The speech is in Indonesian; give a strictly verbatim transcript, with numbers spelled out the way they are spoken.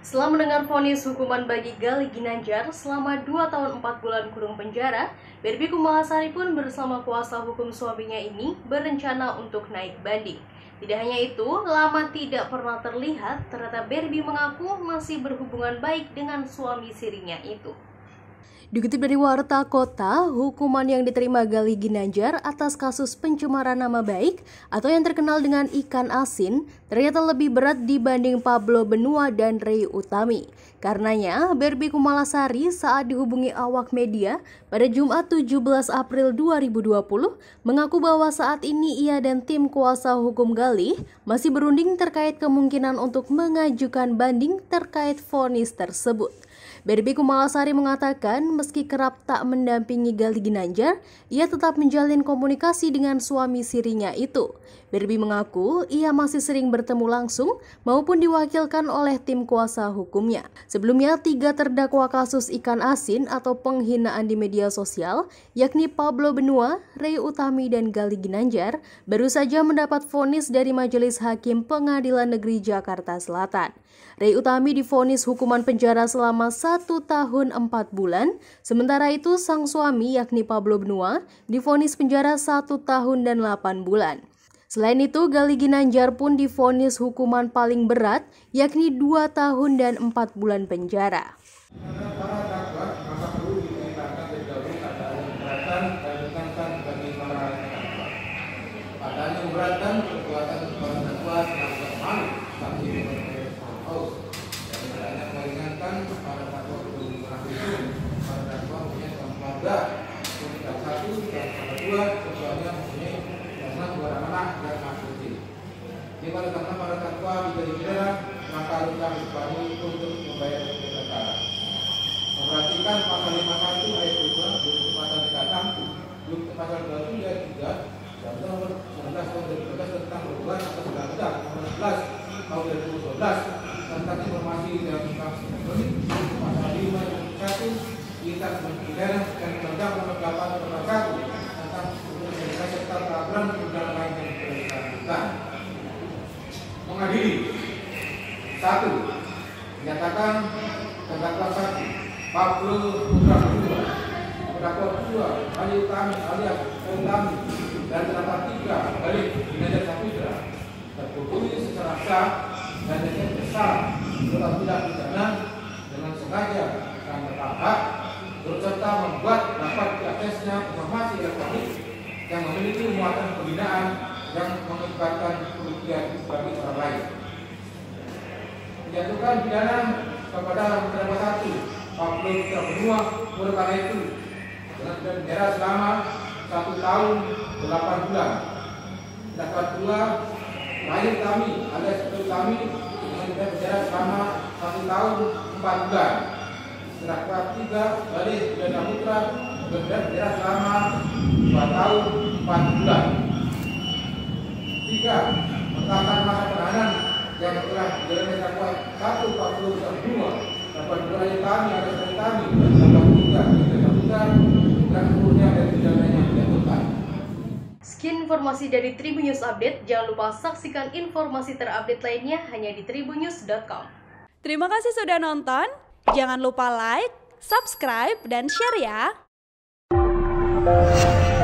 Setelah mendengar vonis hukuman bagi Gali Ginandjar selama dua tahun empat bulan kurung penjara, Berbi Kumalasari pun bersama kuasa hukum suaminya ini berencana untuk naik banding. Tidak hanya itu, lama tidak pernah terlihat, ternyata Berbi mengaku masih berhubungan baik dengan suami sirinya itu. Dikutip dari Warta Kota, hukuman yang diterima Gali Ginandjar atas kasus pencemaran nama baik atau yang terkenal dengan ikan asin ternyata lebih berat dibanding Pablo Benua dan Rey Utami. Karenanya, Berbi Kumalasari saat dihubungi awak media pada Jumat tujuh belas April dua ribu dua puluh mengaku bahwa saat ini ia dan tim kuasa hukum Gali masih berunding terkait kemungkinan untuk mengajukan banding terkait vonis tersebut. Berbi Kumalasari mengatakan meski kerap tak mendampingi Gali Ginandjar, ia tetap menjalin komunikasi dengan suami sirinya itu. Berbi mengaku ia masih sering bertemu langsung maupun diwakilkan oleh tim kuasa hukumnya. Sebelumnya, tiga terdakwa kasus ikan asin atau penghinaan di media sosial, yakni Pablo Benua, Rey Utami, dan Gali Ginandjar, baru saja mendapat vonis dari Majelis Hakim Pengadilan Negeri Jakarta Selatan. Rey Utami divonis hukuman penjara selama satu tahun empat bulan, sementara itu sang suami yakni Pablo Benua divonis penjara satu tahun dan delapan bulan. Selain itu, Gali Ginandjar pun divonis hukuman paling berat yakni dua tahun dan empat bulan penjara. Jika letakkan pada terdakwa bisa dipidana, maka harus kami sebagai untuk membayar perkara. Memperhatikan pasal lima puluh satu ayat dua, yaitu pasal tiga puluh enam, yaitu pasal dua puluh tujuh ayat tiga, dan nomor sembilan belas tahun dua ribu dua belas tentang perubahan atas undang-undang nomor sebelas tahun dua ribu dua belas tentang informasi dan transaksi elektronik, pasal lima ayat satu kita mempidana dan tentang nomor delapan nomor satu tentang perubahan serta peraturan undang lain yang diperlukan. Mengadili satu, menyatakan terdakwa satu Pablo Putra Benua, terdakwa dua Gali Utami alias Utami, dan terdakwa tiga Gali Ginandjar Saputra terbukti secara sah dan dengan bersalah tetap tidak pidana dengan sengaja dan berhak berserta membuat dapat diaksesnya informasi elektronik yang memiliki muatan penghinaan yang mengakibatkan kerugian bagi orang lain. Menjatuhkan pidana kepada terdakwa satu Pablo Putra Benua oleh karena itu dengan pidana penjara selama satu tahun delapan bulan. Terdakwa dua Rey Utami alias Utami dengan pidana penjara selama satu tahun empat bulan. Terdakwa tiga Gali Ginandjar Saputra dengan pidana penjara selama dua tahun empat bulan. Tiga, menetapkan masa penahanan yang telah dijalani terdakwa satu Pablo Putra Benua, terdakwa dua Rey Utami alias Rey Utami, dan terdakwa tiga Ginandjar Saputra dan seluruhnya dari pidana yang dijatuhkan. Sekian informasi dari Tribun News Update. Jangan lupa saksikan informasi terupdate lainnya hanya di tribun news dot com. Terima kasih sudah nonton. Jangan lupa like, subscribe, dan share ya.